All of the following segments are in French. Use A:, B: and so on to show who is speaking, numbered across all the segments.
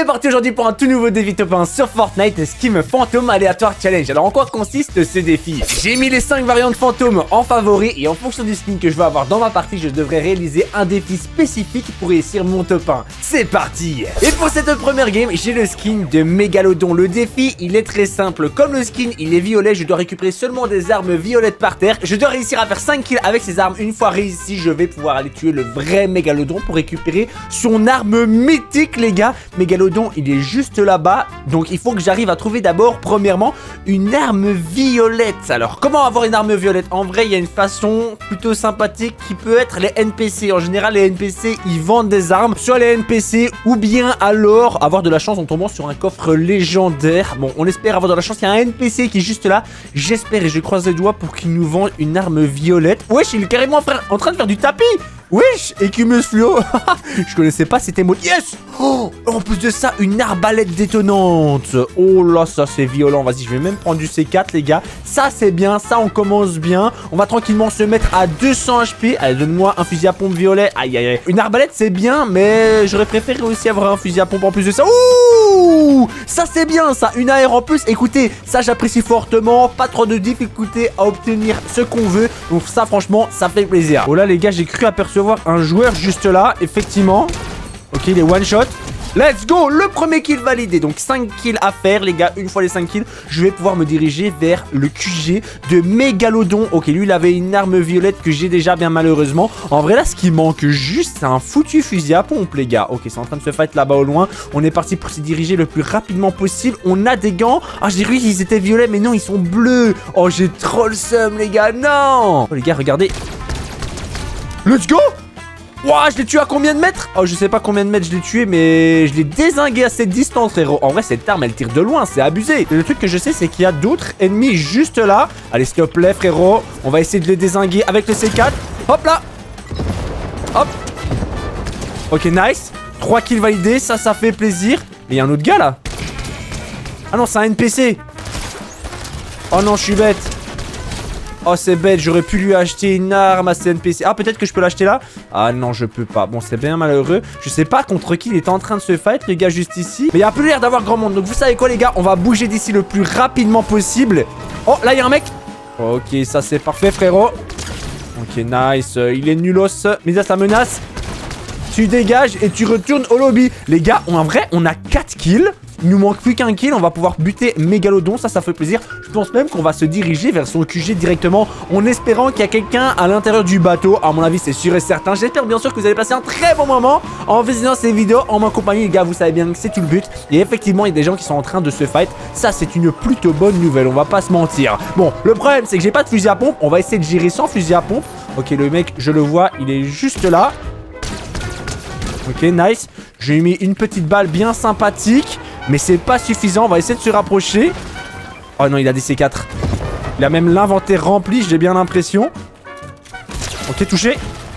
A: parti aujourd'hui pour un tout nouveau défi top 1 sur Fortnite, Skin Fantôme Aléatoire Challenge. Alors en quoi consiste ce défi? J'ai mis les 5 variantes fantômes en favori et en fonction du skin que je veux avoir dans ma partie, je devrais réaliser un défi spécifique pour réussir mon top 1. C'est parti! Et pour cette première game, j'ai le skin de Mégalodon. Le défi, il est très simple. Comme le skin, il est violet, je dois récupérer seulement des armes violettes par terre. Je dois réussir à faire 5 kills avec ces armes. Une fois réussi, je vais pouvoir aller tuer le vrai Mégalodon pour récupérer son arme mythique, les gars. Mégalodon, il est juste là-bas. Donc, il faut que j'arrive à trouver d'abord, premièrement, une arme violette. Alors, comment avoir une arme violette? En vrai, il y a une façon plutôt sympathique qui peut être les NPC. En général, les NPC, ils vendent des armes sur les NPC ou bien alors avoir de la chance en tombant sur un coffre légendaire. Bon, on espère avoir de la chance. Il y a un NPC qui est juste là. J'espère et je croise les doigts pour qu'il nous vende une arme violette. Wesh, il est carrément en train de faire du tapis. Wesh, écumeuse fluo. Je connaissais pas, c'était mode. Yes. Oh, en plus de ça, une arbalète détonante. Oh là, ça c'est violent. Vas-y, je vais même prendre du C4, les gars. Ça c'est bien, ça on commence bien. On va tranquillement se mettre à 200 HP. Allez, donne-moi un fusil à pompe violet. Aïe, aïe, aïe. Une arbalète c'est bien, mais j'aurais préféré aussi avoir un fusil à pompe en plus de ça. Ouh, ça c'est bien, ça. Une AR en plus. Écoutez, ça j'apprécie fortement. Pas trop de difficulté à obtenir ce qu'on veut. Donc ça, franchement, ça fait plaisir. Oh là, les gars, j'ai cru apercevoir un joueur juste là, effectivement. Ok, il est one shot. Let's go, le premier kill validé. Donc 5 kills à faire, les gars. Une fois les 5 kills, je vais pouvoir me diriger vers le QG de Mégalodon. Ok, lui, il avait une arme violette que j'ai déjà, bien malheureusement. En vrai, là, ce qui manque juste, c'est un foutu fusil à pompe, les gars. Ok, c'est en train de se fight là-bas au loin. On est parti pour se diriger le plus rapidement possible. On a des gants. Ah, j'ai cru qu'ils étaient violets, mais non, ils sont bleus. Oh, j'ai trop le seum, les gars. Non. Oh, les gars, regardez. Let's go! Ouah, je l'ai tué à combien de mètres? Oh, je sais pas combien de mètres je l'ai tué, mais je l'ai dézingué à cette distance, frérot. En vrai, cette arme, elle tire de loin, c'est abusé. Et le truc que je sais, c'est qu'il y a d'autres ennemis juste là. Allez, s'il te plaît, frérot. On va essayer de les dézinguer avec le C4. Hop là. Hop. Ok, nice. 3 kills validés, ça fait plaisir. Mais il y a un autre gars, là. Ah non, c'est un NPC. Oh non, je suis bête. Oh, c'est bête, j'aurais pu lui acheter une arme à ce NPC. Ah, peut-être que je peux l'acheter là? Ah non, je peux pas. Bon, c'est bien malheureux. Je sais pas contre qui il était en train de se fight, le gars, juste ici. Mais il y a plus l'air d'avoir grand monde. Donc, vous savez quoi, les gars? On va bouger d'ici le plus rapidement possible. Oh, là, il y a un mec. Ok, ça, c'est parfait, frérot. Ok, nice. Il est nulos. Mais ça menace. Tu dégages et tu retournes au lobby. Les gars, en vrai, on a 4 kills. Il nous manque plus qu'un kill, on va pouvoir buter Mégalodon, ça fait plaisir. Je pense même qu'on va se diriger vers son QG directement en espérant qu'il y a quelqu'un à l'intérieur du bateau. À mon avis, c'est sûr et certain. J'espère bien sûr que vous allez passer un très bon moment en visionnant ces vidéos en ma compagnie, les gars. Vous savez bien que c'est tout le but. Et effectivement, il y a des gens qui sont en train de se fight. Ça, c'est une plutôt bonne nouvelle, on va pas se mentir. Bon, le problème, c'est que j'ai pas de fusil à pompe. On va essayer de gérer sans fusil à pompe. Ok, le mec, je le vois, il est juste là. Ok, nice. Je lui ai mis une petite balle bien sympathique. Mais c'est pas suffisant, on va essayer de se rapprocher. Oh non, il a des C4. Il a même l'inventaire rempli, j'ai bien l'impression. Ok, touché.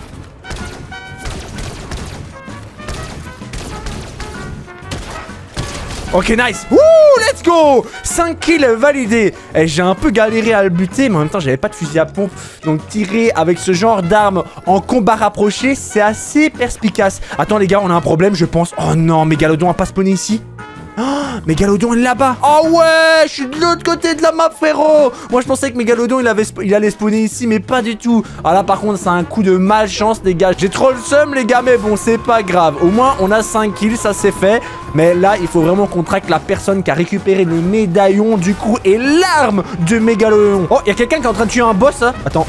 A: Ok, nice. Wouh, let's go. 5 kills validés. Et j'ai un peu galéré à le buter, mais en même temps, j'avais pas de fusil à pompe. Donc, tirer avec ce genre d'arme en combat rapproché, c'est assez perspicace. Attends, les gars, on a un problème, je pense. Oh non, Mégalodon a pas spawné ici. Oh, Mégalodon est là-bas. Oh ouais, je suis de l'autre côté de la map, frérot. Moi je pensais que Mégalodon il allait spawner ici, mais pas du tout. Ah là par contre c'est un coup de malchance, les gars. J'ai trop le seum, les gars, mais bon, c'est pas grave. Au moins on a 5 kills, ça c'est fait. Mais là il faut vraiment qu'on traque la personne qui a récupéré le médaillon du coup et l'arme de Mégalodon. Oh, il y a quelqu'un qui est en train de tuer un boss, hein. Attends.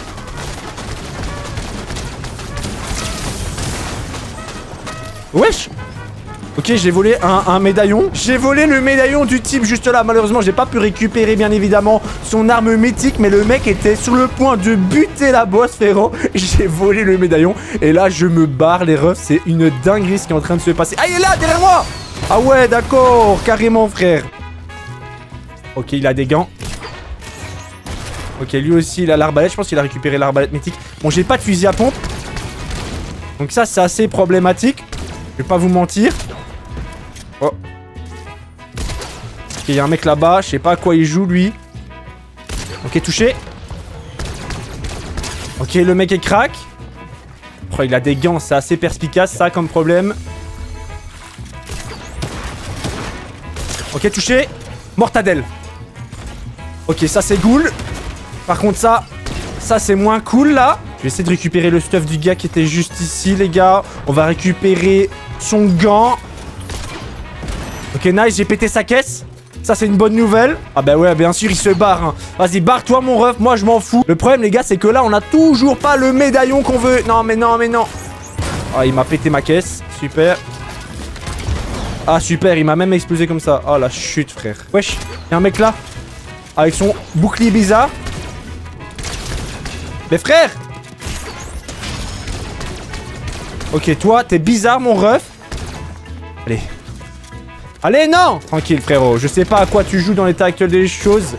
A: Wesh. Ok, j'ai volé un médaillon. J'ai volé le médaillon du type juste là. Malheureusement, j'ai pas pu récupérer, bien évidemment, son arme mythique. Mais le mec était sur le point de buter la boss, frérot. J'ai volé le médaillon. Et là, je me barre, les refs. C'est une dinguerie ce qui est en train de se passer. Ah, il est là, derrière moi. Ah ouais, d'accord. Carrément, frère. Ok, il a des gants. Ok, lui aussi, il a l'arbalète. Je pense qu'il a récupéré l'arbalète mythique. Bon, j'ai pas de fusil à pompe. Donc ça, c'est assez problématique. Je vais pas vous mentir. Oh. Ok, il y a un mec là-bas. Je sais pas à quoi il joue, lui. Ok, touché. Ok, le mec est crack. Oh, il a des gants, c'est assez perspicace, ça, comme problème. Ok, touché. Mortadelle. Ok, ça c'est cool. Par contre, ça c'est moins cool là. Je vais essayer de récupérer le stuff du gars qui était juste ici, les gars. On va récupérer son gant. Ok, nice, j'ai pété sa caisse. Ça, c'est une bonne nouvelle. Ah bah ouais, bien sûr, il se barre. Hein. Vas-y, barre-toi, mon ref. Moi, je m'en fous. Le problème, les gars, c'est que là, on a toujours pas le médaillon qu'on veut. Non, mais non, mais non. Ah, il m'a pété ma caisse. Super. Ah, super. Il m'a même explosé comme ça. Oh, la chute, frère. Wesh, y'a un mec là. Avec son bouclier bizarre. Mais frère! Ok, toi, t'es bizarre, mon ref. Allez. Allez, non! Tranquille, frérot. Je sais pas à quoi tu joues dans l'état actuel des choses.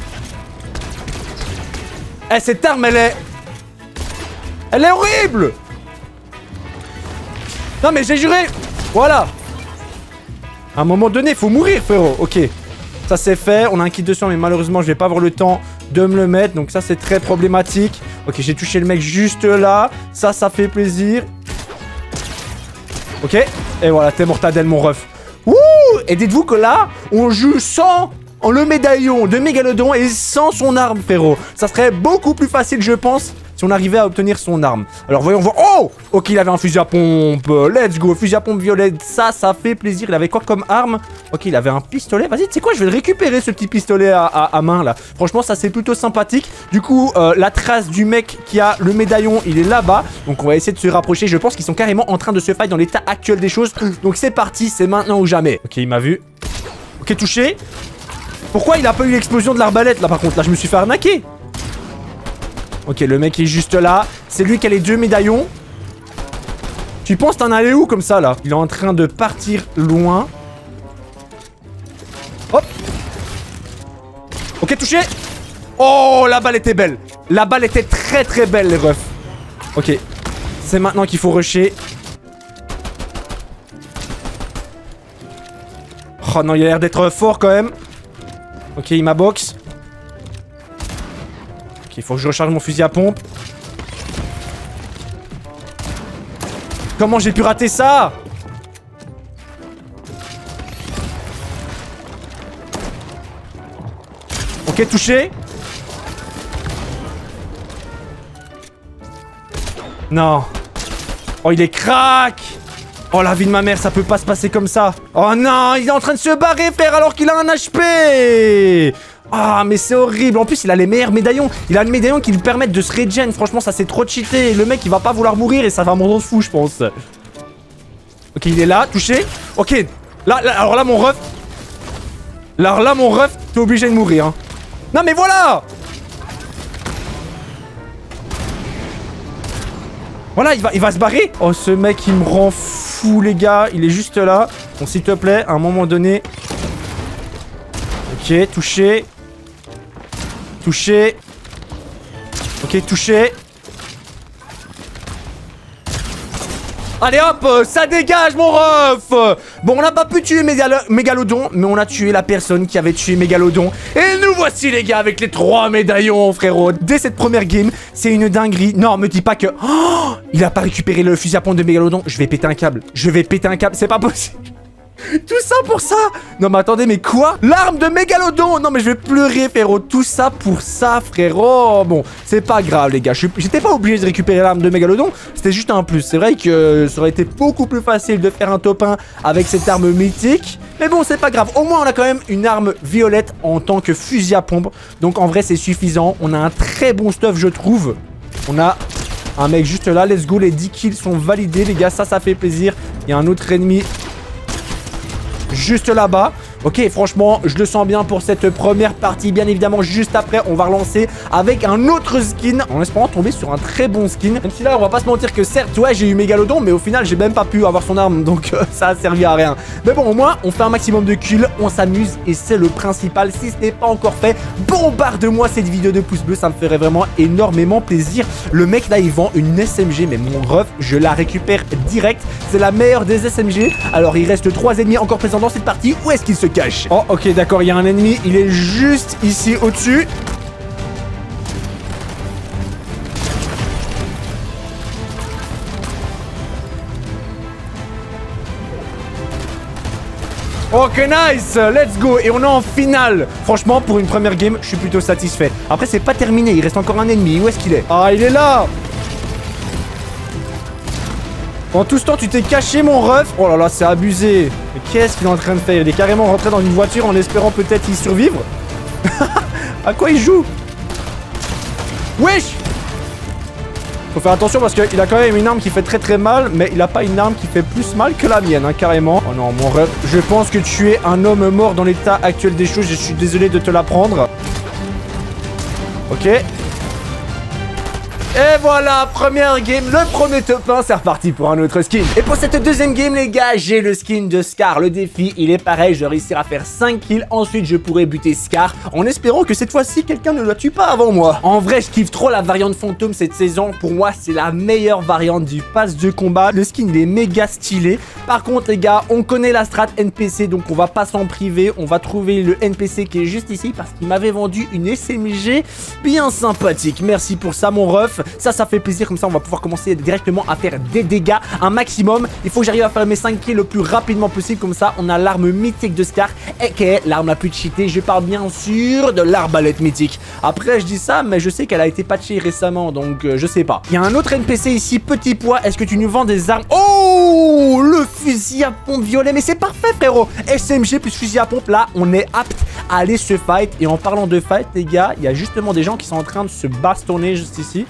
A: Eh, cette arme, elle est... Elle est horrible! Non, mais j'ai juré! Voilà! À un moment donné, faut mourir, frérot. Ok. Ça, c'est fait. On a un kit de sang, mais malheureusement, je vais pas avoir le temps de me le mettre. Donc ça, c'est très problématique. Ok, j'ai touché le mec juste là. Ça fait plaisir. Ok. Et voilà, t'es mortadelle, mon ref. Wouh! Et dites-vous que là, on joue sans le médaillon de Mégalodon et sans son arme, frérot. Ça serait beaucoup plus facile, je pense, si on arrivait à obtenir son arme. Alors, voyons voir. Oh! Ok, il avait un fusil à pompe. Let's go. Fusil à pompe violet. Ça fait plaisir. Il avait quoi comme arme? Ok, il avait un pistolet. Vas-y, tu sais quoi? Je vais le récupérer, ce petit pistolet à main, là. Franchement, ça, c'est plutôt sympathique. Du coup, la trace du mec qui a le médaillon, il est là-bas. Donc, on va essayer de se rapprocher. Je pense qu'ils sont carrément en train de se fight dans l'état actuel des choses. Donc, c'est parti. C'est maintenant ou jamais. Ok, il m'a vu. Ok, touché. Pourquoi il a pas eu l'explosion de l'arbalète, là, par contre? Là, je me suis fait arnaquer. Ok, le mec est juste là. C'est lui qui a les 2 médaillons. Tu penses t'en aller où comme ça, là? Il est en train de partir loin. Hop. Ok, touché. Oh, la balle était belle. La balle était très très belle, les refs. Ok. C'est maintenant qu'il faut rusher. Oh non, il a l'air d'être fort quand même. Ok, il m'a box. Ok, il faut que je recharge mon fusil à pompe. Comment j'ai pu rater ça? Ok, touché. Non. Oh, il est crack. Oh, la vie de ma mère, ça peut pas se passer comme ça. Oh non, il est en train de se barrer, frère, alors qu'il a un HP. Ah, mais c'est horrible. En plus, il a les meilleurs médaillons. Il a le médaillon qui lui permettent de se regen. Franchement, ça, c'est trop cheaté. Le mec, il va pas vouloir mourir et ça va m'en fou, je pense. Ok, il est là, touché. Ok, là, alors là, mon ref. Alors là, mon ref, t'es obligé de mourir. Hein. Non, mais voilà. Voilà, il va se barrer. Oh, ce mec, il me rend fou, les gars. Il est juste là. Bon, s'il te plaît, à un moment donné. Ok, touché. Touché. Ok, touché. Allez hop, ça dégage mon ref. Bon, on n'a pas pu tuer Mégalodon, mais on a tué la personne qui avait tué Mégalodon. Et nous voici les gars avec les 3 médaillons, frérot. Dès cette première game, c'est une dinguerie. Non, me dis pas que... Oh, il a pas récupéré le fusil à pompe de Mégalodon. Je vais péter un câble. Je vais péter un câble, c'est pas possible. Tout ça pour ça? Non mais attendez, mais quoi? L'arme de Mégalodon? Non mais je vais pleurer, frérot. Tout ça pour ça, frérot. Bon, c'est pas grave, les gars. J'étais pas obligé de récupérer l'arme de Mégalodon. C'était juste un plus. C'est vrai que ça aurait été beaucoup plus facile de faire un top 1 avec cette arme mythique. Mais bon, c'est pas grave. Au moins, on a quand même une arme violette en tant que fusil à pompe. Donc en vrai, c'est suffisant. On a un très bon stuff, je trouve. On a un mec juste là. Let's go. Les 10 kills sont validés, les gars. Ça fait plaisir. Il y a un autre ennemi juste là-bas. Ok, franchement, je le sens bien pour cette première partie. Bien évidemment, juste après, on va relancer avec un autre skin, en espérant tomber sur un très bon skin. Même si là, on va pas se mentir que certes, ouais, j'ai eu Mégalodon, mais au final, j'ai même pas pu avoir son arme, donc ça a servi à rien. Mais bon, au moins, on fait un maximum de kills, on s'amuse, et c'est le principal. Si ce n'est pas encore fait, bombarde-moi cette vidéo de pouce bleu, ça me ferait vraiment énormément plaisir. Le mec, là, il vend une SMG, mais mon ref, je la récupère direct. C'est la meilleure des SMG. Alors, il reste 3 ennemis encore présents dans cette partie. Où est-ce qu'il se cache? Oh, ok, d'accord, il y a un ennemi. Il est juste ici, au-dessus. Ok, nice. Let's go. Et on est en finale. Franchement, pour une première game, je suis plutôt satisfait. Après, c'est pas terminé. Il reste encore un ennemi. Où est-ce qu'il est? Ah, il est là. En tout ce temps, tu t'es caché, mon ref. Oh là là, c'est abusé. Mais qu'est-ce qu'il est en train de faire? Il est carrément rentré dans une voiture en espérant peut-être y survivre. À quoi il joue? Wesh! Faut faire attention parce qu'il a quand même une arme qui fait très très mal, mais il a pas une arme qui fait plus mal que la mienne, hein, carrément. Oh non, mon ref, je pense que tu es un homme mort dans l'état actuel des choses. Je suis désolé de te l'apprendre. Ok. Et voilà, première game, le premier top 1, c'est reparti pour un autre skin. Et pour cette deuxième game, les gars, j'ai le skin de Scar. Le défi, il est pareil, je dois réussir à faire 5 kills. Ensuite, je pourrai buter Scar en espérant que cette fois-ci, quelqu'un ne la tue pas avant moi. En vrai, je kiffe trop la variante fantôme cette saison. Pour moi, c'est la meilleure variante du pass de combat. Le skin, il est méga stylé. Par contre, les gars, on connaît la strat NPC, donc on va pas s'en priver. On va trouver le NPC qui est juste ici parce qu'il m'avait vendu une SMG bien sympathique. Merci pour ça, mon ref. Ça fait plaisir, comme ça on va pouvoir commencer directement à faire des dégâts, un maximum. Il faut que j'arrive à faire mes 5 kills le plus rapidement possible, comme ça on a l'arme mythique de Scar, et qui est l'arme la plus cheatée. Je parle bien sûr de l'arbalète mythique. Après je dis ça, mais je sais qu'elle a été patchée récemment, donc je sais pas. Il y a un autre NPC ici, petit pois, est-ce que tu nous vends des armes? Oh, le fusil à pompe violet, mais c'est parfait frérot. SMG plus fusil à pompe, là on est apte à aller se fight. Et en parlant de fight, les gars, il y a justement des gens qui sont en train de se bastonner juste ici.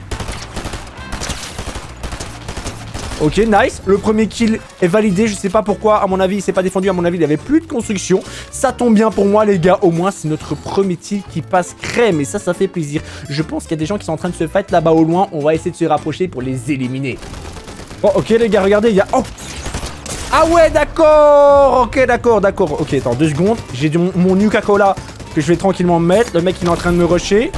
A: Ok, nice. Le premier kill est validé. Je sais pas pourquoi. À mon avis, il s'est pas défendu. À mon avis, il avait plus de construction. Ça tombe bien pour moi, les gars. Au moins, c'est notre premier kill qui passe crème. Et ça fait plaisir. Je pense qu'il y a des gens qui sont en train de se fight là-bas au loin. On va essayer de se rapprocher pour les éliminer. Oh, ok, les gars, regardez. Il y a... Oh! Ah ouais, d'accord. Ok, d'accord. Ok, attends, 2 secondes. J'ai mon Nuka-Cola que je vais tranquillement mettre. Le mec, il est en train de me rusher.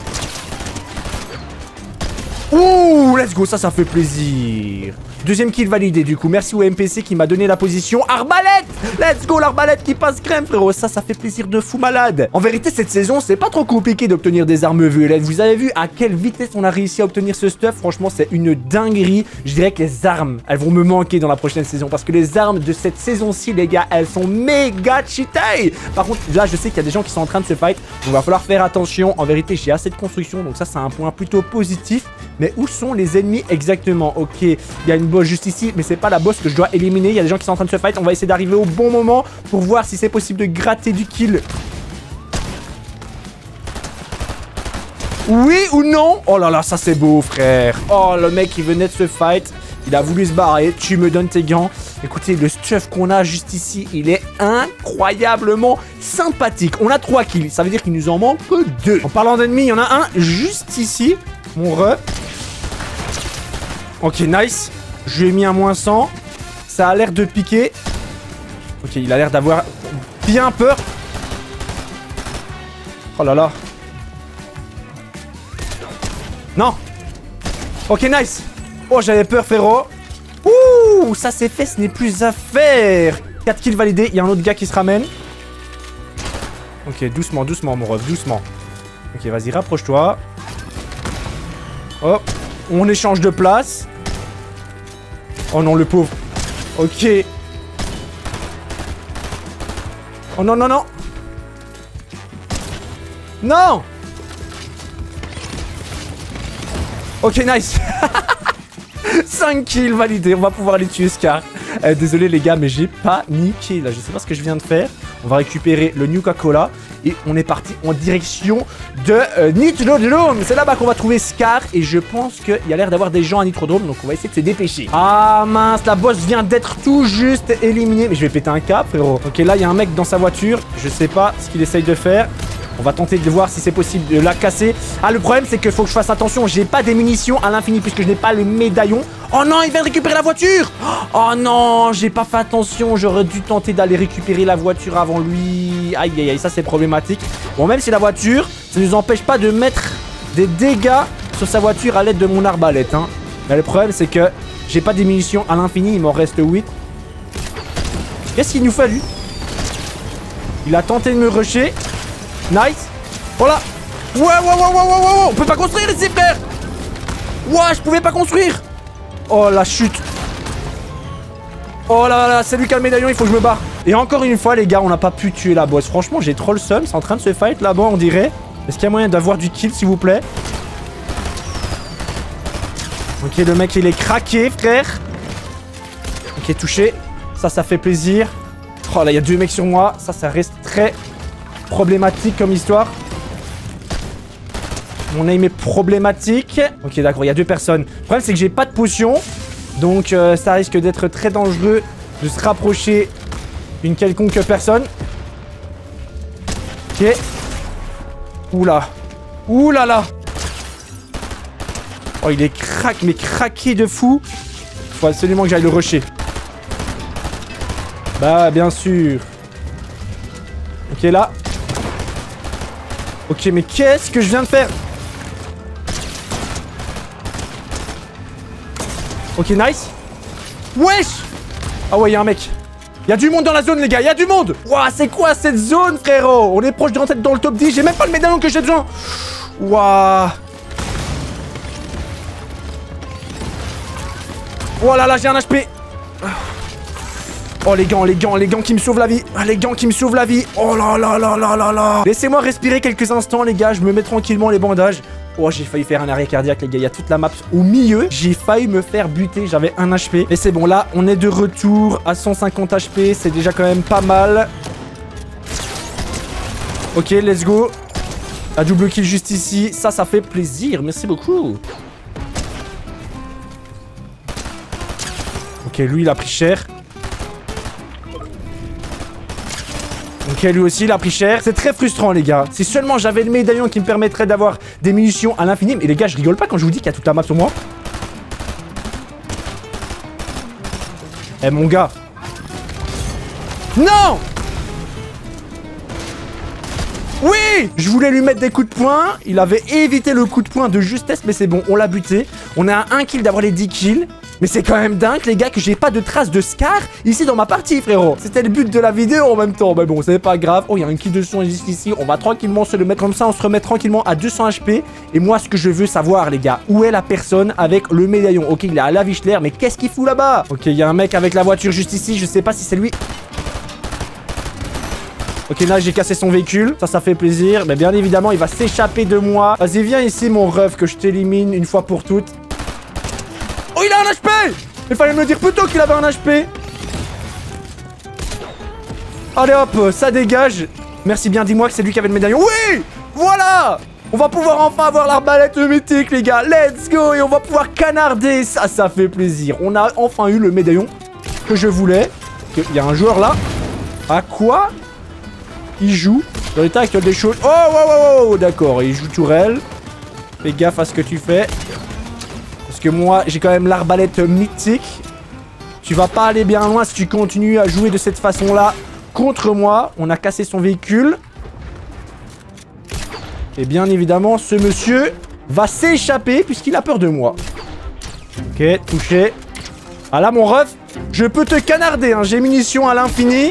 A: Ouh, let's go, ça fait plaisir. Deuxième kill validé du coup, merci au MPC qui m'a donné la position. Arbalète! Let's go, l'arbalète qui passe crème frérot, ça fait plaisir de fou malade. En vérité cette saison c'est pas trop compliqué d'obtenir des armes violettes. Vous avez vu à quelle vitesse on a réussi à obtenir ce stuff. Franchement c'est une dinguerie. Je dirais que les armes, elles vont me manquer dans la prochaine saison. Parce que les armes de cette saison-ci les gars, elles sont méga cheatées. Par contre là je sais qu'il y a des gens qui sont en train de se fight. Donc il va falloir faire attention. En vérité j'ai assez de construction, donc ça c'est un point plutôt positif. Mais où sont les ennemis exactement? Ok, il y a une boss juste ici, mais c'est pas la boss que je dois éliminer. Il y a des gens qui sont en train de se fight. On va essayer d'arriver au bon moment pour voir si c'est possible de gratter du kill. Oui ou non? Oh là là, ça c'est beau frère. Oh, le mec il venait de se fight. Il a voulu se barrer. Tu me donnes tes gants. Écoutez, le stuff qu'on a juste ici, il est incroyablement sympathique. On a 3 kills. Ça veut dire qu'il nous en manque que 2. En parlant d'ennemis, il y en a un juste ici. Mon ref. Ok, nice. Je lui ai mis un moins 100. Ça a l'air de piquer. Ok, il a l'air d'avoir bien peur. Oh là là. Non. Ok, nice. Oh, j'avais peur, frérot. Ouh, ça c'est fait, ce n'est plus à faire. 4 kills validés. Il y a un autre gars qui se ramène. Ok, doucement, mon ref, doucement. Ok, vas-y, rapproche-toi. Hop, on échange de place. Oh non, le pauvre. Ok. Oh non, non, non. Non. Ok, nice. 5 kills validés. On va pouvoir les tuer, Scar. Désolé, les gars, mais j'ai paniqué, là. Je sais pas ce que je viens de faire. On va récupérer le Nuka-Cola. Et on est parti en direction de Nitrodrome. C'est là-bas qu'on va trouver Scar. Et je pense qu'il y a l'air d'avoir des gens à Nitrodrome. Donc on va essayer de se dépêcher. Ah mince, la boss vient d'être tout juste éliminée. Mais je vais péter un câble, frérot. Ok, là, il y a un mec dans sa voiture. Je sais pas ce qu'il essaye de faire. On va tenter de voir si c'est possible de la casser. Ah, le problème, c'est qu'il faut que je fasse attention. J'ai pas des munitions à l'infini puisque je n'ai pas le médaillon. Oh non, il vient de récupérer la voiture. Oh non, j'ai pas fait attention. J'aurais dû tenter d'aller récupérer la voiture avant lui. Aïe, aïe, aïe, ça, c'est problématique. Bon, même si la voiture, ça ne nous empêche pas de mettre des dégâts sur sa voiture à l'aide de mon arbalète. Hein. Mais le problème, c'est que j'ai pas des munitions à l'infini. Il m'en reste 8. Qu'est-ce qu'il nous fait, lui? Il a tenté de me rusher. Nice. Voilà. Ouais. On peut pas construire ici, frère. Ouais, je pouvais pas construire. Oh, la chute. Oh là là, c'est lui qui a le médaillon, il faut que je me barre. Et encore une fois, les gars, on n'a pas pu tuer la boss. Franchement, j'ai trop le seum. C'est en train de se fight là-bas, on dirait. Est-ce qu'il y a moyen d'avoir du kill, s'il vous plaît? Ok, le mec, il est craqué, frère. Ok, touché. Ça fait plaisir. Oh là, il y a 2 mecs sur moi. Ça reste très problématique comme histoire. Mon aim est problématique. Ok, d'accord, il y a 2 personnes. Le problème, c'est que j'ai pas de potion. Donc, ça risque d'être très dangereux de se rapprocher d'une quelconque personne. Ok. Oula. Oula là. Oh, il est mais craqué de fou. Faut absolument que j'aille le rusher. Bah, bien sûr. Ok, là. Ok, mais qu'est-ce que je viens de faire? Ok, nice. Wesh. Ah ouais, il y a un mec. Il y a du monde dans la zone, les gars. Il y a du monde. Ouah, c'est quoi cette zone, frérot? On est proche de rentrer dans le top 10. J'ai même pas le médaillon que j'ai besoin. Ouah. Oh là là, j'ai un HP. Oh les gants qui me sauvent la vie. Ah, les gants qui me sauvent la vie. Oh là là là là là là. Laissez-moi respirer quelques instants, les gars. Je me mets tranquillement les bandages. Oh, j'ai failli faire un arrêt cardiaque, les gars. Il y a toute la map au milieu. J'ai failli me faire buter. J'avais 1 HP. Mais c'est bon, là, on est de retour à 150 HP. C'est déjà quand même pas mal. Ok, let's go. Un double kill juste ici. Ça fait plaisir. Merci beaucoup. Ok, lui, il a pris cher. Ok, lui aussi, il a pris cher. C'est très frustrant, les gars. Si seulement j'avais le médaillon qui me permettrait d'avoir des munitions à l'infini. Mais les gars, je rigole pas quand je vous dis qu'il y a toute la map sur moi. Eh, mon gars. Non! Oui! Je voulais lui mettre des coups de poing. Il avait évité le coup de poing de justesse, mais c'est bon, on l'a buté. On est à 1 kill d'avoir les 10 kills. Mais c'est quand même dingue, les gars, que j'ai pas de traces de Scar ici dans ma partie, frérot. C'était le but de la vidéo en même temps. Mais bon, c'est pas grave. Oh, il y a un kill de son juste ici. On va tranquillement se le mettre comme ça. On se remet tranquillement à 200 HP. Et moi, ce que je veux savoir, les gars, où est la personne avec le médaillon? Ok, il est à la Vichler, mais qu'est-ce qu'il fout là-bas? Ok, il y a un mec avec la voiture juste ici. Je sais pas si c'est lui. Ok, là, j'ai cassé son véhicule. Ça fait plaisir. Mais bien évidemment, il va s'échapper de moi. Vas-y, viens ici, mon ref, que je t'élimine une fois pour toutes. Oh, il a un HP! Il fallait me le dire plus tôt qu'il avait un HP. Allez hop, ça dégage. Merci bien, dis-moi que c'est lui qui avait le médaillon. Oui! Voilà! On va pouvoir enfin avoir l'arbalète mythique, les gars. Let's go! Et on va pouvoir canarder. Ça fait plaisir. On a enfin eu le médaillon que je voulais. Il y a un joueur là. À quoi il joue? Dans l'état actuel des choses. Oh, wow, wow, d'accord. Il joue tourelle. Fais gaffe à ce que tu fais. Parce que moi, j'ai quand même l'arbalète mythique. Tu vas pas aller bien loin si tu continues à jouer de cette façon-là contre moi. On a cassé son véhicule. Et bien évidemment, ce monsieur va s'échapper puisqu'il a peur de moi. Ok, touché. Ah là, mon ref, je peux te canarder. Hein. J'ai munitions à l'infini.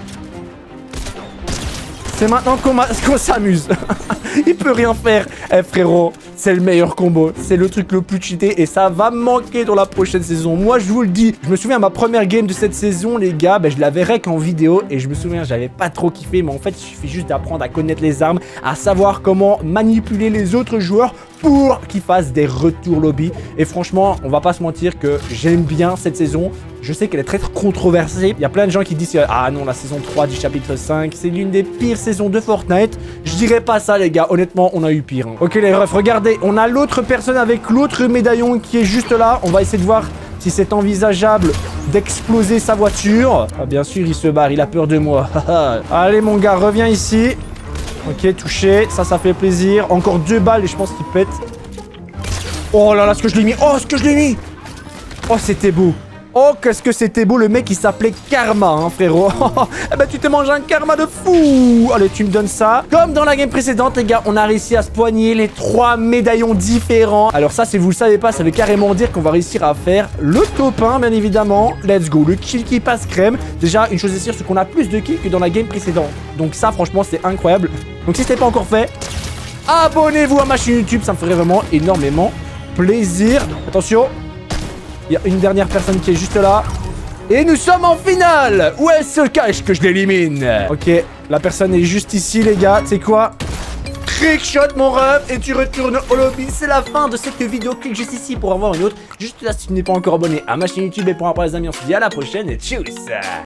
A: C'est maintenant qu'on s'amuse. Il peut rien faire. Eh frérot, c'est le meilleur combo. C'est le truc le plus cheaté et ça va manquer dans la prochaine saison. Moi, je vous le dis. Je me souviens, ma première game de cette saison, les gars, je la verrai qu'en vidéo. Et je me souviens, j'avais pas trop kiffé. Mais en fait, il suffit juste d'apprendre à connaître les armes, à savoir comment manipuler les autres joueurs pour qu'ils fassent des retours lobby. Et franchement, on va pas se mentir que j'aime bien cette saison. Je sais qu'elle est très controversée. Il y a plein de gens qui disent ah non, la saison 3 du chapitre 5, c'est l'une des pires saisons de Fortnite. Je dirais pas ça, les gars. Honnêtement, on a eu pire. Hein. Ok, les refs, regardez. On a l'autre personne avec l'autre médaillon qui est juste là. On va essayer de voir si c'est envisageable d'exploser sa voiture. Ah, bien sûr, il se barre. Il a peur de moi. Allez, mon gars, reviens ici. Ok, touché. Ça fait plaisir. Encore 2 balles et je pense qu'il pète. Oh là là, ce que je l'ai mis. Oh, ce que je l'ai mis. Oh, c'était beau. Oh, qu'est-ce que c'était beau, le mec, il s'appelait Karma, hein, frérot. Eh ben, tu te manges un karma de fou. Allez, tu me donnes ça. Comme dans la game précédente, les gars, on a réussi à se poigner les 3 médaillons différents. Alors ça, si vous le savez pas, ça veut carrément dire qu'on va réussir à faire le top 1, bien évidemment. Let's go, le kill qui passe crème. Déjà, une chose est sûre, c'est qu'on a plus de kills que dans la game précédente. Donc ça, franchement, c'est incroyable. Donc si ce n'est pas encore fait, abonnez-vous à ma chaîne YouTube, ça me ferait vraiment énormément plaisir. Attention. Il y a une dernière personne qui est juste là. Et nous sommes en finale. Où elle se cache que je l'élimine? Ok, la personne est juste ici, les gars. C'est quoi? Trickshot mon ref et tu retournes au lobby. C'est la fin de cette vidéo. Clique juste ici pour en voir une autre. Juste là si tu n'es pas encore abonné à ma chaîne YouTube. Et pour en parler les amis, on se dit à la prochaine et tchuss.